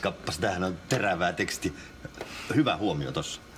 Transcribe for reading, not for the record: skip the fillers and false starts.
Kappas, tämähän on terävää teksti. Hyvä huomio tossa.